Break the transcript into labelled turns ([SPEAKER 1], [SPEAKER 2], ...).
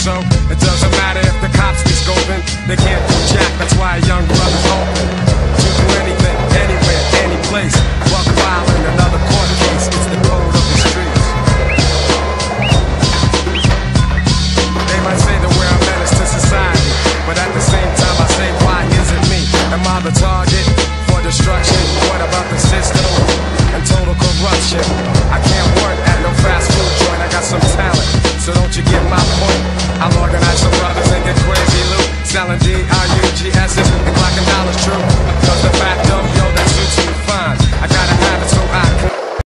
[SPEAKER 1] So it doesn't matter if the cops be scoping, they can't do jack, that's why a young brother's hoping to do anything, anywhere, any place. Buck wild in another court case, it's the code of the streets. They might say that we're a menace to society, but at the same time I say, why isn't me? Am I the target for destruction? What about the system and total corruption? I can't work at no fast food joint, I got some talent, so don't you get my point? I'll organize some brothers and get crazy loot, selling D-R-U-G-S's and blocking dollars true. Cause the fact of, yo, that suits me fine. I got